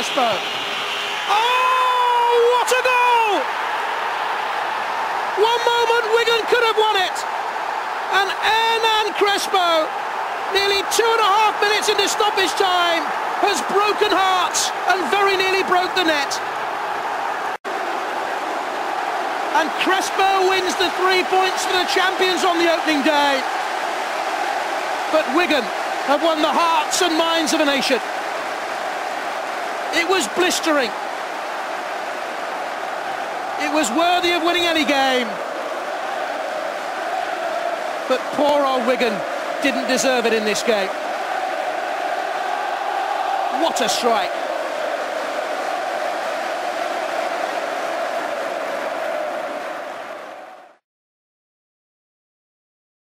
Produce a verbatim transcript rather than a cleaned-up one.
Crespo. Oh, what a goal! One moment Wigan could have won it. And Hernan Crespo, nearly two and a half minutes into stoppage time, has broken hearts and very nearly broke the net. And Crespo wins the three points for the champions on the opening day. But Wigan have won the hearts and minds of a nation. It was blistering. It was worthy of winning any game. But poor old Wigan didn't deserve it in this game. What a strike.